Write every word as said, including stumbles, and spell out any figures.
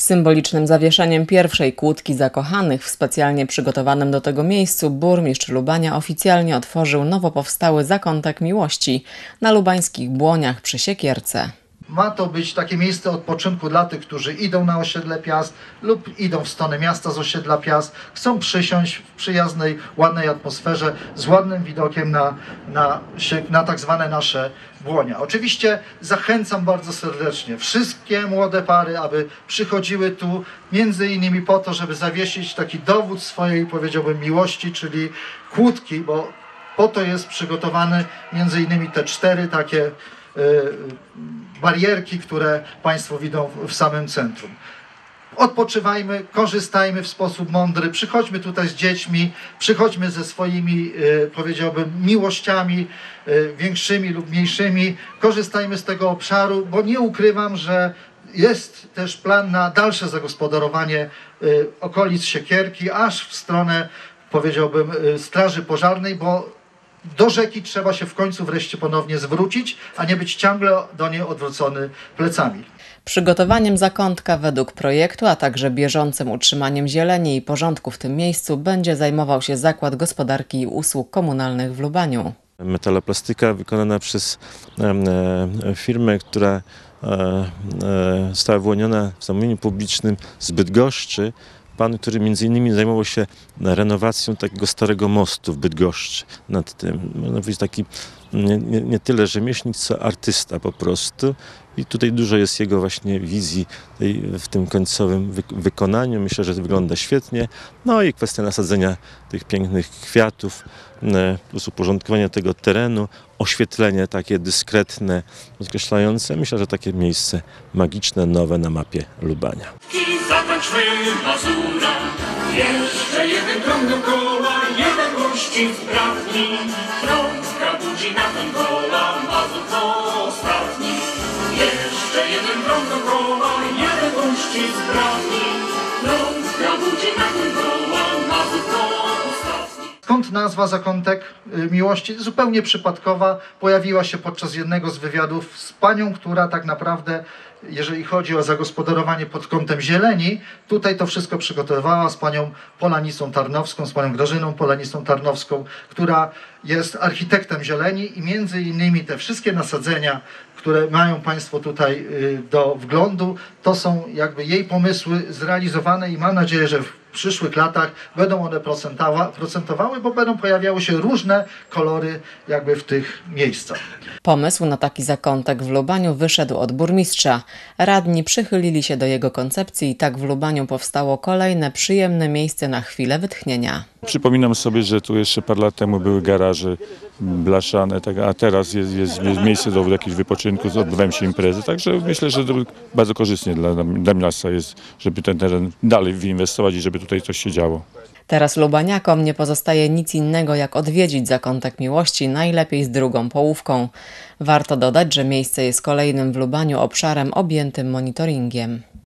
Symbolicznym zawieszeniem pierwszej kłódki zakochanych w specjalnie przygotowanym do tego miejscu burmistrz Lubania oficjalnie otworzył nowo powstały zakątek miłości na lubańskich Błoniach przy Siekierce. Ma to być takie miejsce odpoczynku dla tych, którzy idą na osiedle Piast lub idą w stronę miasta z osiedla Piast, chcą przysiąść w przyjaznej, ładnej atmosferze z ładnym widokiem na, na, na tak zwane nasze Błonia. Oczywiście zachęcam bardzo serdecznie wszystkie młode pary, aby przychodziły tu między innymi po to, żeby zawiesić taki dowód swojej, powiedziałbym, miłości, czyli kłódki, bo po to jest przygotowany między innymi te cztery takie yy, barierki, które Państwo widzą w samym centrum. Odpoczywajmy, korzystajmy w sposób mądry, przychodźmy tutaj z dziećmi, przychodźmy ze swoimi, powiedziałbym, miłościami większymi lub mniejszymi, korzystajmy z tego obszaru, bo nie ukrywam, że jest też plan na dalsze zagospodarowanie okolic Siekierki, aż w stronę, powiedziałbym, straży pożarnej, bo do rzeki trzeba się w końcu wreszcie ponownie zwrócić, a nie być ciągle do niej odwrócony plecami. Przygotowaniem zakątka według projektu, a także bieżącym utrzymaniem zieleni i porządku w tym miejscu będzie zajmował się Zakład Gospodarki i Usług Komunalnych w Lubaniu. Metaloplastyka wykonana przez e, firmę, która e, e, została wyłoniona w zamówieniu publicznym z Bydgoszczy. Pan, który między innymi zajmował się renowacją takiego starego mostu w Bydgoszczy. Nad tym, można powiedzieć, taki nie, nie, nie tyle rzemieślnik, co artysta po prostu. I tutaj dużo jest jego właśnie wizji tej, w tym końcowym wy, wykonaniu. Myślę, że to wygląda świetnie. No i kwestia nasadzenia tych pięknych kwiatów, plus uporządkowania tego terenu, oświetlenie takie dyskretne, podkreślające. Myślę, że takie miejsce magiczne, nowe na mapie Lubania. Zatańczmy Mazura, jeszcze jeden krąg dookoła, jeden gości sprawni. Trąbka budzi na ten kola, Mazur to ostatni. Jeszcze jeden krąg dookoła, jeden gości sprawni. Trąbka budzi na ten kola, Mazur to ostatni. Skąd nazwa Zakątek Miłości? Zupełnie przypadkowa. Pojawiła się podczas jednego z wywiadów z panią, która tak naprawdę, jeżeli chodzi o zagospodarowanie pod kątem zieleni, tutaj to wszystko przygotowywała z panią Polanicą Tarnowską, z panią Grażyną Polanicą Tarnowską, która jest architektem zieleni i między innymi te wszystkie nasadzenia, które mają Państwo tutaj do wglądu, to są jakby jej pomysły zrealizowane i mam nadzieję, że w przyszłych latach będą one procentowały, bo będą pojawiały się różne kolory jakby w tych miejscach. Pomysł na taki zakątek w Lubaniu wyszedł od burmistrza. Radni przychylili się do jego koncepcji i tak w Lubaniu powstało kolejne przyjemne miejsce na chwilę wytchnienia. Przypominam sobie, że tu jeszcze parę lat temu były garaże blaszane, tak, a teraz jest, jest, jest miejsce do jakiegoś wypoczynku, odbywają się imprezy, także myślę, że to bardzo korzystnie dla, dla miasta jest, żeby ten teren dalej wyinwestować i żeby tutaj coś się działo. Teraz lubaniakom nie pozostaje nic innego jak odwiedzić Zakątek Miłości, najlepiej z drugą połówką. Warto dodać, że miejsce jest kolejnym w Lubaniu obszarem objętym monitoringiem.